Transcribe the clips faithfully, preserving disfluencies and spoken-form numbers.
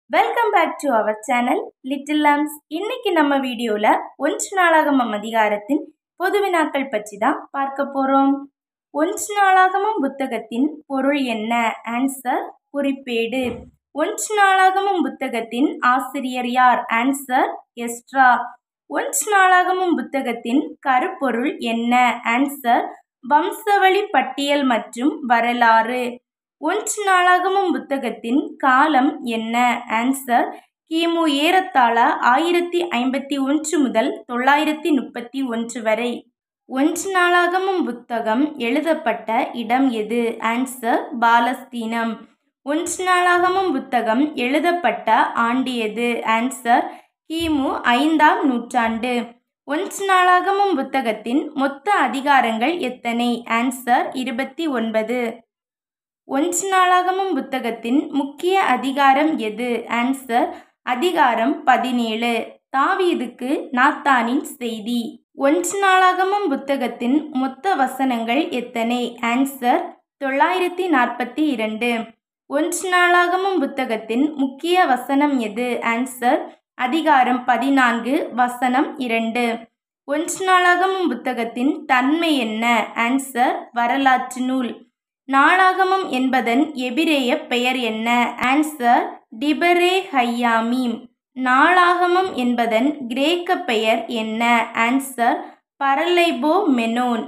Welcome back to our channel little lambs. இன்னைக்கு நம்ம வீடியோல ஒன்று நாளாகமம் அதிகாரத்தின் பொது வினாக்கள் பற்றி தான் பார்க்க போறோம். ஒன்று நாளாகமம் புத்தகத்தின் பொருள் என்ன? ஆன்சர் குறிப்பேடு. ஒன்று நாளாகமம் புத்தகத்தின் ஆசிரியர் யார்? Answer Ezra. ஒன்று நாளாகமம் புத்தகத்தின் கருப்பொருள் என்ன? ஆன்சர் வம்சவழி பட்டியல் மற்றும் வரலாறு. ஒன்று நாளாகமம் புத்தகத்தின் காலம் என்ன? ஆன்சர் கிமு ஏறத்தாழ ஆயிரத்தி ஐம்பத்தி ஒன்று முதல் தொள்ளாயிரத்தி முப்பத்தி ஒன்று வரை. ஒன்று நாளாகமம் புத்தகம் எழுதப்பட்ட இடம் எது? ஆன்சர் பாலஸ்தீனம். ஒன்று நாளாகமம் புத்தகம் எழுதப்பட்ட ஆண்டு எது? ஆன்சர் கிமு ஐந்தாம் நூற்றாண்டு. ஒன்று நாளாகமம் புத்தகத்தின் மொத்த அதிகாரங்கள் எத்தனை? ஆன்சர் இருபத்தி ஒன்பது. ஒன்று நாளாகமம் புத்தகத்தின் முக்கிய அதிகாரம் எது? ஆன்சர் அதிகாரம் பதினேழு. தாவீதுக்கு நாத்தானின் செய்தி. ஒன்று நாளாகமம் புத்தகத்தின் மொத்த வசனங்கள் எத்தனை? ஆன்சர் தொள்ளாயிரத்தி நாற்பத்தி இரண்டு. ஒன்று நாளாகமம் புத்தகத்தின் முக்கிய வசனம் எது? ஆன்சர் அதிகாரம் பதினான்கு வசனம் இரண்டு. ஒன்று நாளாகமம் புத்தகத்தின் தன்மை என்ன? ஆன்சர் வரலாற்று நூல். நாளாகமம் என்பதன் எபிரேய பெயர் என்ன? ஆன்சர் டிபரே ஹையாமீம். நாளாகமம் என்பதன் கிரேக்க பெயர் என்ன? ஆன்சர் பரலைபோ மெனோன்.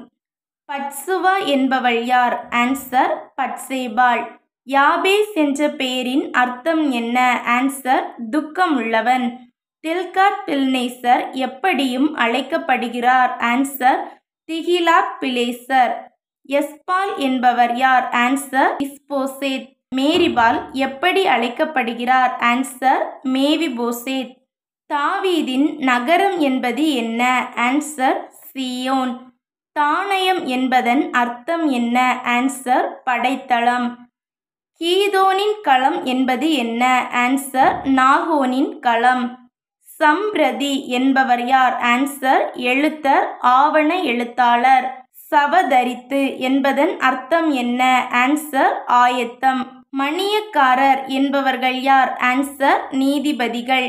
பட்சுவா என்பவள் யார்? ஆன்சர் பட்சேபாள். யாபேஸ் என்ற பெயரின் அர்த்தம் என்ன? ஆன்சர் துக்கம் உள்ளவன். தில்காத் பில்நேசர் எப்படியும் அழைக்கப்படுகிறார்? ஆன்சர் திகிலாத் பிலேசர். எஸ்பால் என்பவர் யார்? ஆன்சர் இஸ்போசேத். மேரிபால் எப்படி அழைக்கப்படுகிறார்? Answer Mephibosheth. தாவீதின் நகரம் என்பது என்ன? ஆன்சர் சீயோன். தானயம் என்பதன் அர்த்தம் என்ன? ஆன்சர் படைத்தளம். கீதோனின் களம் என்பது என்ன? ஆன்சர் நாகோனின் களம். சம்பிரதி என்பவர் யார்? ஆன்சர் எழுத்தர், ஆவண எழுத்தாளர். சவதரித்து என்பதன் அர்த்தம் என்ன? ஆன்சர் ஆயத்தம். மணியக்காரர் என்பவர்கள் யார்? ஆன்சர் நீதிபதிகள்.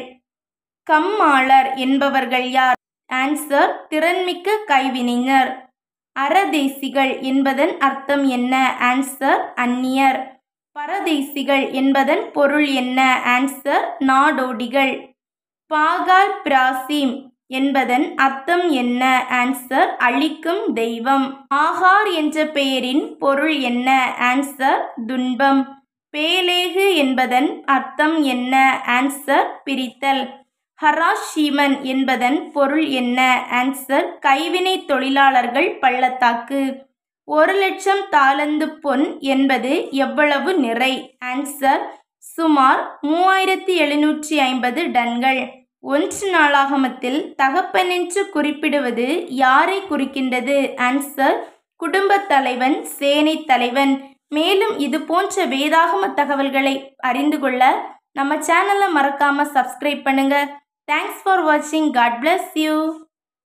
கம்மாளர் என்பவர்கள் யார்? ஆன்சர் திறன்மிக்க கைவினைஞர். அரதேசிகள் என்பதன் அர்த்தம் என்ன? ஆன்சர் அந்நியர். பரதேசிகள் என்பதன் பொருள் என்ன? ஆன்சர் நாடோடிகள். பாகால் பிராசிம் என்பதன் அர்த்தம் என்ன? ஆன்சர் அழிக்கும் தெய்வம். ஆகார் என்ற பெயரின் பொருள் என்ன? ஆன்சர் துன்பம். பேலேகு என்பதன் அர்த்தம் என்ன? ஆன்சர் பிரித்தல். ஹராஷிமன் என்பதன் பொருள் என்ன? ஆன்சர் கைவினை தொழிலாளர்கள் பள்ளத்தாக்கு. ஒரு லட்சம் தாலந்து பொன் என்பது எவ்வளவு நிறை? ஆன்சர் சுமார் மூவாயிரத்தி எழுநூற்றி ஐம்பது டன்கள். ஒன்று நாளாகமத்தில் தகப்பனென்று குறிப்பிடுவது யாரை குறிக்கின்றது? ஆன்சர் குடும்ப தலைவன், சேனை தலைவன். மேலும் இது போன்ற வேதாகம தகவல்களை அறிந்து கொள்ள நம்ம சேனலை மறக்காம சப்ஸ்கிரைப் பண்ணுங்க. தேங்க்ஸ் ஃபார் வாட்சிங். God bless you.